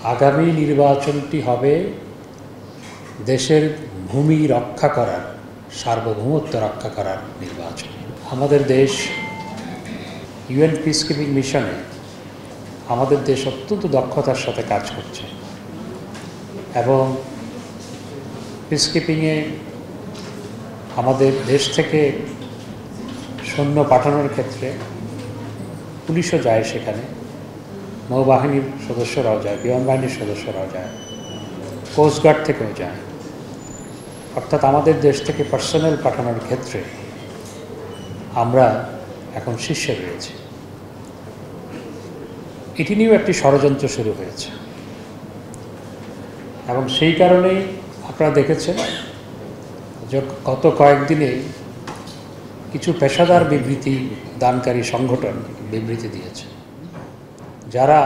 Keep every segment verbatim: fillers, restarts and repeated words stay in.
আগামী নির্বাচনটি হবে দেশের ভূমি রক্ষা করার, সার্বভৌমত্ব রক্ষা করার নির্বাচন। আমাদের দেশ ইউএন পিসকিপিং মিশনে আমাদের দেশ অত্যন্ত দক্ষতার সাথে কাজ করছে এবং পিসকিপিংয়ে আমাদের দেশ থেকে সৈন্য পাঠানোর ক্ষেত্রে পুলিশও যায়, সেখানে নৌবাহিনীর সদস্যরাও যায়, বিমান বাহিনীর সদস্যরাও যায়, কোস্টগার্ড থেকেও যায়। অর্থাৎ আমাদের দেশ থেকে পার্সোনাল পাঠানোর ক্ষেত্রে আমরা এখন শীর্ষে রয়েছি। এটি নিয়েও একটি ষড়যন্ত্র শুরু হয়েছে এবং সেই কারণেই আপনারা দেখেছেন যে গত কয়েকদিনে কিছু পেশাদার বিবৃতি দানকারী সংগঠন বিবৃতি দিয়েছে, যারা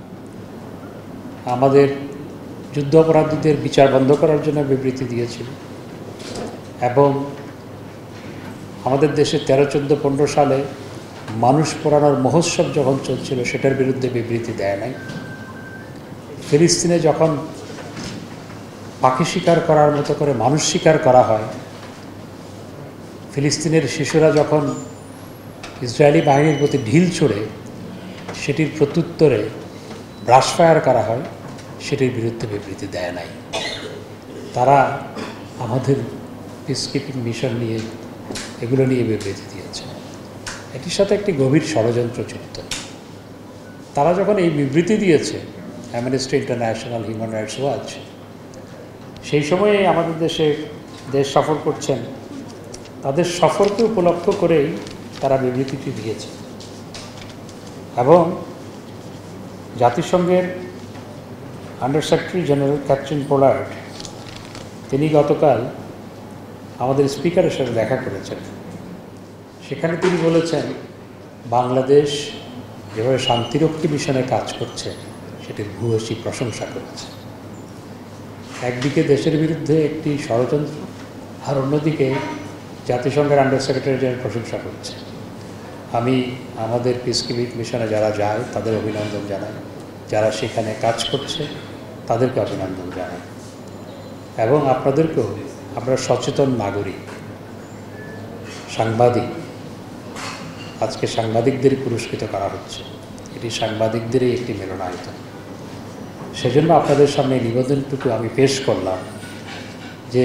আমাদের যুদ্ধাপরাধীদের বিচার বন্ধ করার জন্য বিবৃতি দিয়েছিল এবং আমাদের দেশে তেরো চোদ্দো পনেরো সালে মানুষ পোড়ানোর মহোৎসব যখন চলছিল সেটার বিরুদ্ধে বিবৃতি দেয় নাই। ফিলিস্তিনে যখন পাখি শিকার করার মতো করে মানুষ শিকার করা হয়, ফিলিস্তিনের শিশুরা যখন ইসরায়েলি বাহিনীর প্রতি ঢিল ছুড়ে সেটির প্রত্যুত্তরে ব্রাশ ফায়ার করা হয়, সেটির বিরুদ্ধে বিবৃতি দেয় নাই। তারা আমাদের পিসকিপিং মিশন নিয়ে এগুলো নিয়ে বিবৃতি দিয়েছে। এটির সাথে একটি গভীর ষড়যন্ত্র যুক্ত। তারা যখন এই বিবৃতি দিয়েছে, Amnesty International, Human Rights Watch, সেই সময়ে আমাদের দেশে দেশ সফর করছেন, তাদের সফরকে উপলক্ষ করেই তারা বিবৃতিটি দিয়েছে এবং জাতিসংঘের under secretary general Catherine Pollard তিনি গতকাল আমাদের স্পিকারের সাথে দেখা করেছেন। সেখানে তিনি বলেছেন বাংলাদেশ যেভাবে শান্তিরক্ষী মিশনে কাজ করছে সেটির ভূয়সী প্রশংসা করেছে। একদিকে দেশের বিরুদ্ধে একটি ষড়যন্ত্র, আর অন্যদিকে জাতিসংঘের আন্ডার সেক্রেটারি জেনারেল প্রশংসা করছে। আমি আমাদের পিসকিপিং মিশনে যারা যায় তাদের অভিনন্দন জানাই, যারা সেখানে কাজ করছে তাদেরকে অভিনন্দন জানাই এবং আপনাদেরকেও, আমরা সচেতন নাগরিক, সাংবাদিক, আজকে সাংবাদিকদেরই পুরস্কৃত করা হচ্ছে, এটি সাংবাদিকদেরই একটি মিলনায়তন। সেজন্য আপনাদের সামনে নিবেদনটুকু আমি পেশ করলাম যে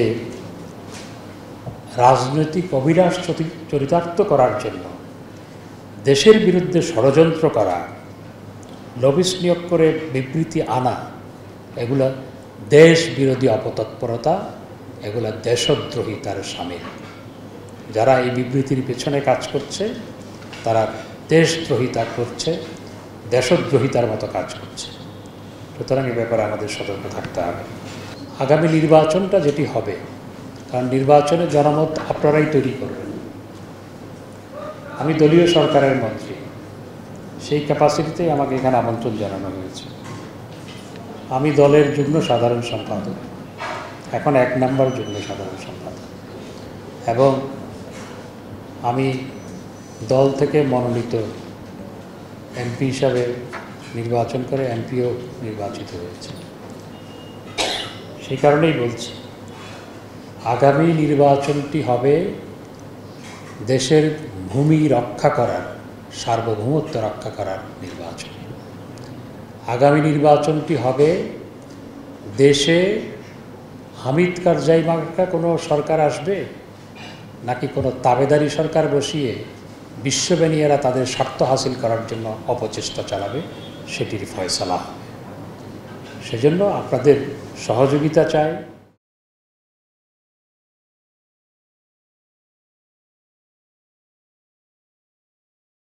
রাজনৈতিক অভিলাষ চরিতার্থ করার জন্য দেশের বিরুদ্ধে ষড়যন্ত্র করা, লবিস্ট নিয়োগ করে বিবৃতি আনা, এগুলা দেশ বিরোধী অপতৎপরতা, এগুলা দেশদ্রোহিতার শামিল। যারা এই বিবৃতির পেছনে কাজ করছে তারা দেশদ্রোহিতা করছে, দেশদ্রোহিতার মতো কাজ করছে। সুতরাং এ ব্যাপারে আমাদের সতর্ক থাকতে হবে। আগামী নির্বাচনটা যেটি হবে, কারণ নির্বাচনে জনমত আপনারাই তৈরি করবেন। আমি দলীয় সরকারের মন্ত্রী, সেই ক্যাপাসিটিতেই আমাকে এখানে আমন্ত্রণ জানানো হয়েছে। আমি দলের যুগ্ম সাধারণ সম্পাদক, এখন এক নম্বর যুগ্ম সাধারণ সম্পাদক, এবং আমি দল থেকে মনোনীত এমপি হিসাবে নির্বাচন করে এমপিও নির্বাচিত হয়েছে। সেই কারণেই বলছি আগামী নির্বাচনটি হবে দেশের ভূমি রক্ষা করার, সার্বভৌমত্ব রক্ষা করার নির্বাচন। আগামী নির্বাচনটি হবে দেশে হামিদ কারজাই মার্কা কোনো সরকার আসবে নাকি কোনো তাবেদারি সরকার বসিয়ে বিশ্বব্যানীরা তাদের স্বার্থ হাসিল করার জন্য অপচেষ্টা চালাবে, সেটির ফয়সালা হবে। সেজন্য আপনাদের সহযোগিতা চাই।